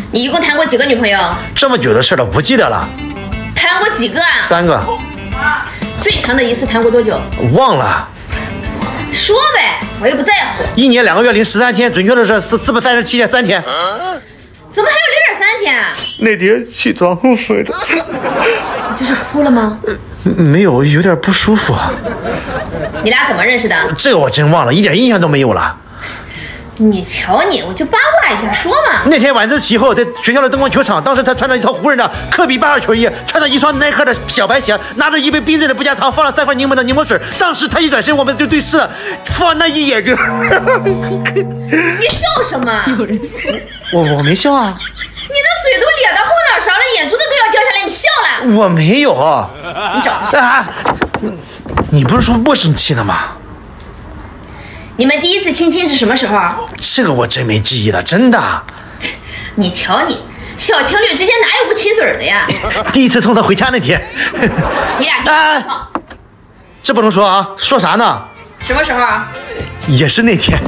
你一共谈过几个女朋友？ 这么久的事了，不记得了。 谈过几个啊 ？3个。 最长的一次谈过多久？ 忘了。 说呗，我又不在乎。 1年2个月零13天，准确的是437天3天。 怎么还有0.3天啊？ 那天起床后睡的。 你这是哭了吗？ 没有，有点不舒服。 你俩怎么认识的？ 这个我真忘了，一点印象都没有了。 你瞧你，我就八卦一下，说嘛。 那天晚自习后，在学校的灯光球场，当时他穿着一套湖人的科比82球衣，穿着一双耐克的小白鞋，拿着一杯冰镇的不加糖，放了3块柠檬的柠檬水。当时他一转身，我们就对视了，放那一眼就。 你笑什么？ 我没笑啊。 你的嘴都咧到后脑勺了，眼珠子都要掉下来，你笑了？ 我没有。 你找啊！你不是说不生气的吗？ 你们第一次亲亲是什么时候？ 这个我真没记忆了，真的。 你瞧你，小情侣之间哪有不亲嘴的呀？ 第一次送他回家那天。 你俩这不能说啊，说啥呢？ 什么时候啊？ 也是那天。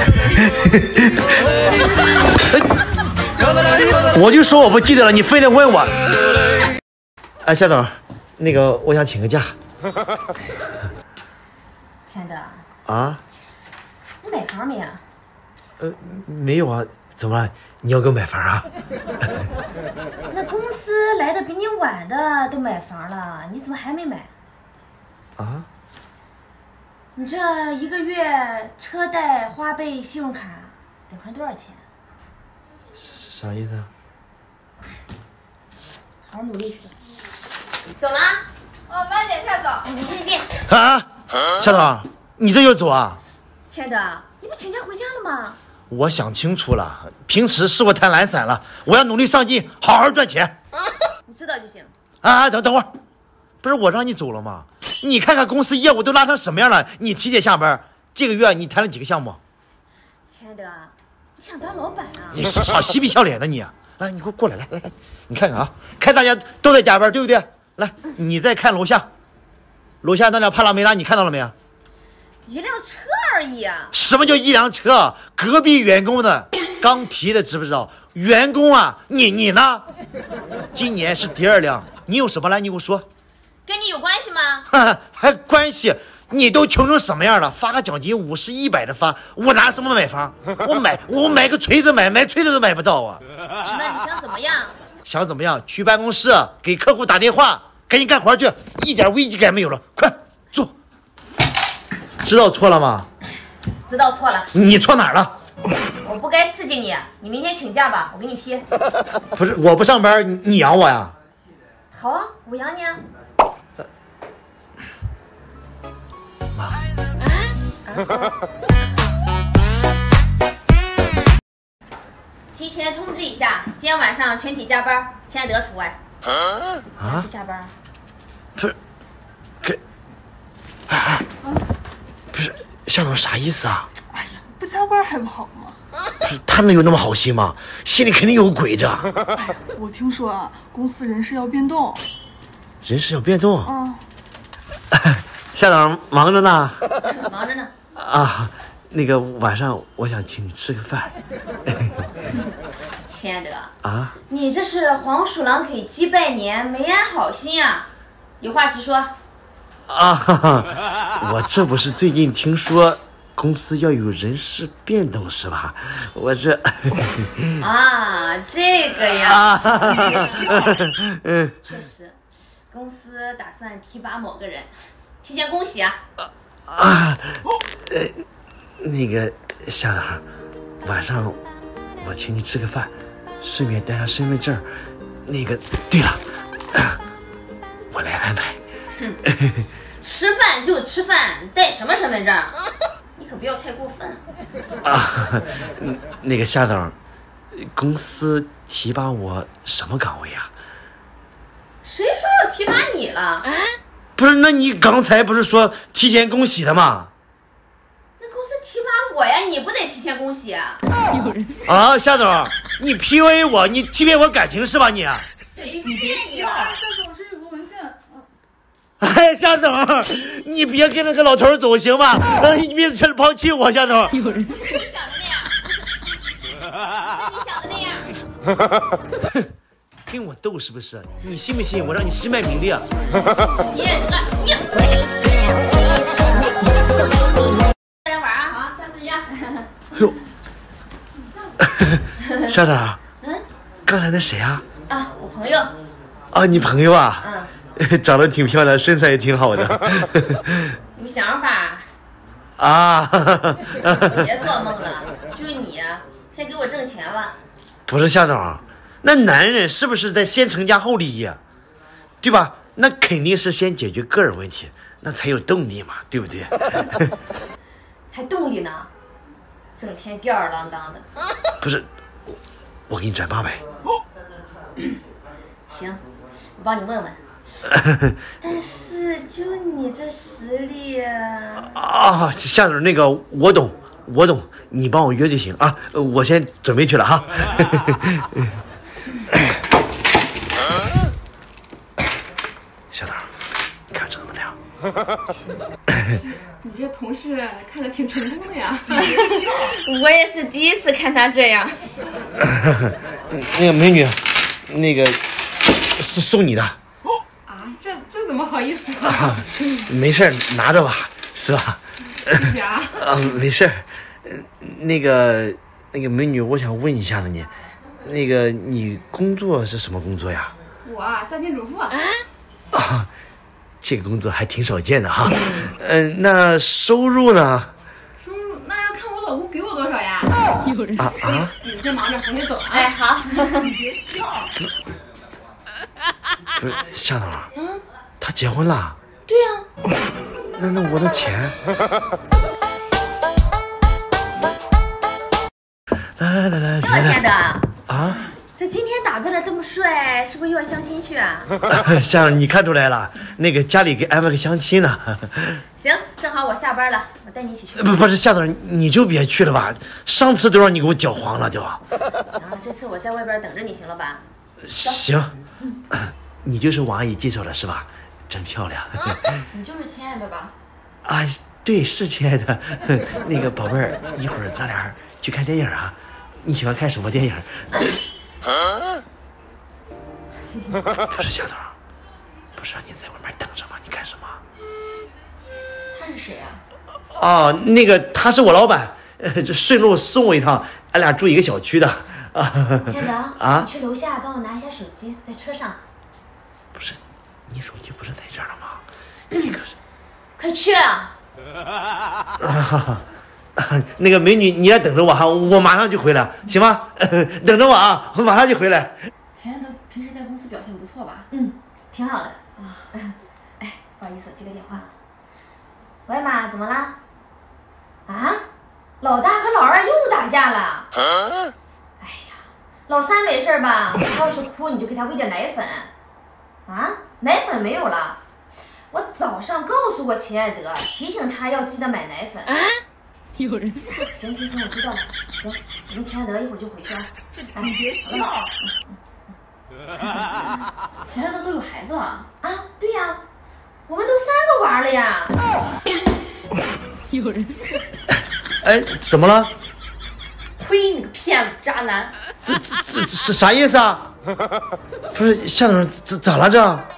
我就说我不记得了，你非得问我。哎，夏总，那个我想请个假。 亲爱的。 啊？ 你买房没啊？ 没有啊，怎么了？你要给我买房啊？ 那公司来的比你晚的都买房了，你怎么还没买？ 啊？ 你这1个月车贷、花呗、信用卡得还多少钱？ 啥意思啊？ 好好努力去。走了。 哦，慢点，夏总。 明天见。 啊？夏总，你这就走啊？ 亲爱的，你不请假回家了吗？ 我想清楚了，平时是我太懒散了，我要努力上进，好好赚钱。 你知道就行。 啊，等会儿，不是我让你走了吗？你看看公司业务都拉成什么样了，你提前下班，这个月你谈了几个项目？ 亲爱的，你想当老板啊？ 你少嬉皮笑脸的你，来，你给我过来，来，你看看啊，看大家都在加班，对不对？来，你再看楼下那辆帕拉梅拉，你看到了没有？ 一辆车而已啊！ 什么叫一辆车？隔壁员工的，刚提的，知不知道？员工啊，你呢？今年是第2辆，你有什么来？你给我说。 跟你有关系吗？ 还关系？你都穷成什么样了？发个奖金50、100的发，我拿什么买房？我买个锤子买锤子都买不到啊！ 那你想怎么样？ 想怎么样？去办公室给客户打电话，赶紧干活去，一点危机感没有了，快坐。知道错了吗？ 知道错了。 你错哪儿了？ 我不该刺激你，你明天请假吧，我给你批。 不是，我不上班，你养我呀？ 好啊，我养你啊。 妈。 提前通知一下，今天晚上全体加班，亲爱的除外。啊？是下班？ 不是，不是，夏总啥意思啊？ 哎呀，不加班还不好吗？ 不是，他能有那么好心吗？心里肯定有鬼着。 哎呀，我听说啊，公司人事要变动。 人事要变动？ 嗯。 夏总忙着呢。 忙着呢。 啊，那个晚上我想请你吃个饭。 亲爱的啊， 你这是黄鼠狼给鸡拜年，没安好心啊！有话直说。 啊，我这不是最近听说公司要有人事变动是吧？我这啊，这个呀，确实，公司打算提拔某个人，提前恭喜啊！ 那个夏总，晚上我请你吃个饭，顺便带上身份证。那个，对了，我来安排。 吃饭就吃饭，带什么身份证？你可不要太过分啊！那个夏总，公司提拔我什么岗位啊？ 谁说要提拔你了？啊？ 不是，那你刚才不是说提前恭喜的吗？ 那公司提拔我呀，你不得提前恭喜啊？ 啊，夏总，你 PUA 我，你欺骗我感情是吧你？ 谁骗你了？ 夏总，这有个文件。 哎，夏总，你别跟那个老头走行吗？你别抛弃我，夏总。 不是你想的那样，不是你想的那样。 跟我斗是不是？你信不信我让你身败名裂啊？ 大家玩啊，好，下次约。 哎呦，夏总，刚才那谁啊？ 啊，我朋友。 啊，你朋友啊？长得挺漂亮，身材也挺好的。 有想法啊！ 别做梦了，就你，先给我挣钱吧。 不是夏总，那男人是不是在先成家后立业，对吧？那肯定是先解决个人问题，那才有动力嘛，对不对？ 还动力呢？整天吊儿郎当的。 不是，我给你转800。 行，我帮你问问。但是就你这实力啊，夏总，那个我懂，你帮我约就行啊，我先准备去了哈。夏总，你看这怎么样？ 你这同事看着挺成功的呀。 我也是第一次看他这样。 那个美女，那个送你的。 这怎么好意思啊？ 没事，拿着吧，是吧？ 谢谢啊。 没事。那个美女，我想问一下子你，那个你工作是什么工作呀？ 我啊，家庭主妇。 啊，这个工作还挺少见的哈。那收入呢？ 收入那要看我老公给我多少呀。有人你先忙着，我先走了。 哎，好。 你别笑。 不是夏总，他结婚了？ 对呀。 那我的钱？来， 亲爱的啊， 这今天打扮的这么帅，是不是又要相亲去啊？ 夏总，你看出来了，那个家里给安排个相亲呢。 行，正好我下班了，我带你一起去。 不是夏总，你就别去了吧，上次都让你给我搅黄了，就。 行，这次我在外边等着你，行了吧？ 行，你就是王阿姨介绍的是吧？真漂亮。 你就是亲爱的吧？ 啊，对，是亲爱的。那个宝贝儿，一会儿咱俩去看电影啊？你喜欢看什么电影？不是夏总，不是让你在外面等着吗？你干什么？ 他是谁啊？ 哦，那个他是我老板，这顺路送我一趟，俺俩住一个小区的。 亲爱的啊， 你去楼下帮我拿一下手机，在车上。 不是，你手机不是在这儿了吗？你可是， 快去啊！ 那个美女，你也等着我哈，我马上就回来，行吗？等着我啊，我马上就回来。 亲爱的，平时在公司表现不错吧？ 挺好的啊。哎，不好意思，接个电话。喂妈，怎么啦？啊，老大和老二又打架了。哎呀，老三没事吧？他要是哭，你就给他喂点奶粉。啊，奶粉没有了。我早上告诉过亲爱的，提醒他要记得买奶粉。 有人。 行，我知道了。行，我跟亲爱的一会儿就回去啊。 你别笑。亲爱的都有孩子了啊？对呀，我们都3个娃了呀。 有人。 哎，怎么了？ 呸！你个骗子，渣男！ 这是啥意思啊？不是夏总，咋了这？